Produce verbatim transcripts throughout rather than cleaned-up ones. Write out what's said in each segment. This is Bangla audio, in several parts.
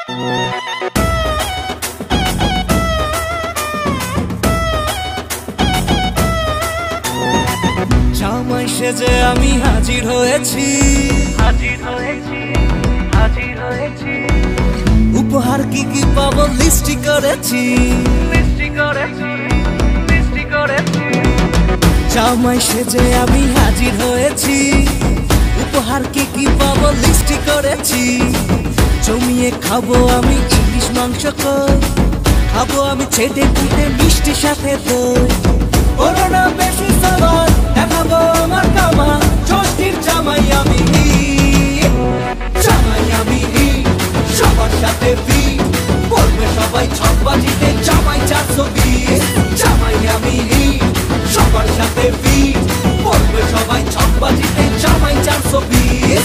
জামাই সেজে আমি হাজির হয়েছি, হাজির হয়েছি, হাজির হয়েছি। উপহার কি কি পাবো লিস্টি করেছি, মিষ্টি করেছি, মিষ্টি করেছি। জামাই সেজে আমি হাজির হয়েছি, উপহার কি কি পাবো লিস্টি করেছি। জমিয়ে খাবো আমি ইলিশ মাংস কই, খাবো আমি ছেটে পুটে মিষ্টি সাথে দই। বলো না বেশি সবার দেখাবো আমার কামা, ষষ্ঠীর জামাই আমি, জামাই আমি সবার সাথে বি বলবে সবাই ছক বাজিতে জামাই চারশো বিশ। জামাই আমি সবার সাথে বি বলবে সবাই ছক বাজিতে জামাই চারশো বিশ।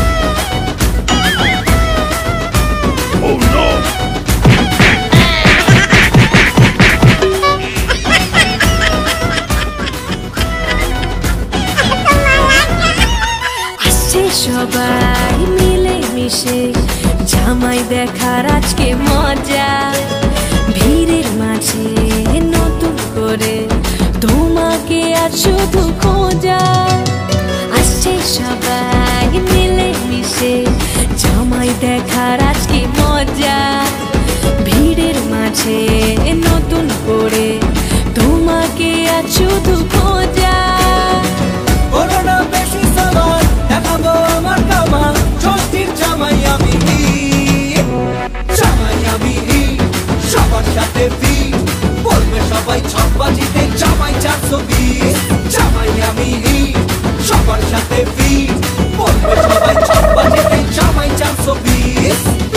Oh no! সবাই মিলে মিশে জামাই দেখার আজকে মজা, ভিড়ের মাঝে নতুন করে তোমাকে আজ শুধু খোঁজা। আসছে সবাই মিলে মিশে জামাই দেখার আজকে মজা, ভিড়ের মাঝে নতুন করে তোমাকে আজ শুধু খোঁজা। বলবে সবাই ছক বাজিতে জামাই চারশো বিশ। জামাই আমি সবার সাথে বি বলবে সবাই ছক বাজিতে জামাই চারশো বিশ।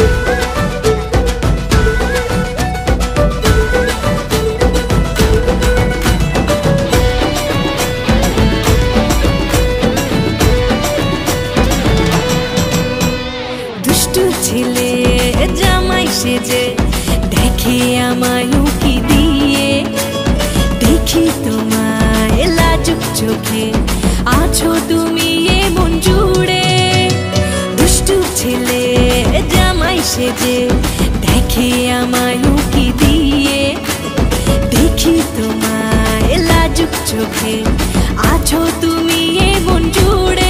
দুষ্টু ছেলে জামাই সেজে দেখে আমায় উকি দিয়ে, দেখি তোমায় লাজুক চোখে আছো তুমি এমন জুড়ে। দুষ্টু ছেলে জামাই সেজে দেখে আমায় উকি দিয়ে, দেখি তোমায় লাজুক চোখে আছো তুমি এমন জুড়ে।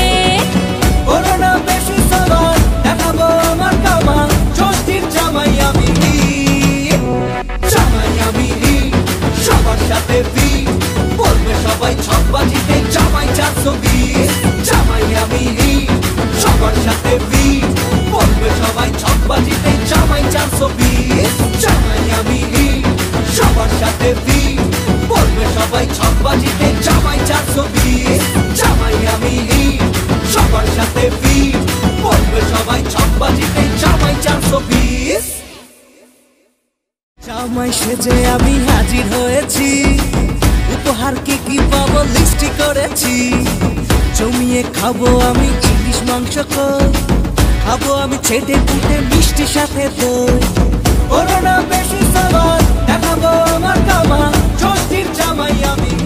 বলবে সবাই ছক বাজিতে জামাই চারশো বিশ। জামাই আমি সবার সাথে বি বলবে সবাই ছক বাজিতে জামাই চারশো বিশ। জামাই আমি সবার সাথে বি বলবে সবাই ছক বাজিতে জামাই চারশো বিশ। জামাই আমি সবার সাথে বি বলবে সবাই ছক বাজিতে জামাই চারশো বিশ। জামাই সেজে আমি হাজির হয়েছি, উপহার কি কি পাবো লিস্টি করেছি। জমিয়ে খাবো আমি ইলিশ মাংস কই, খাবো আমি ছেটে পুটে মিষ্টি সাথে দই। বলো না বেশি সবার দেখাবো আমার কামা, ষষ্ঠীর জামাই আমি।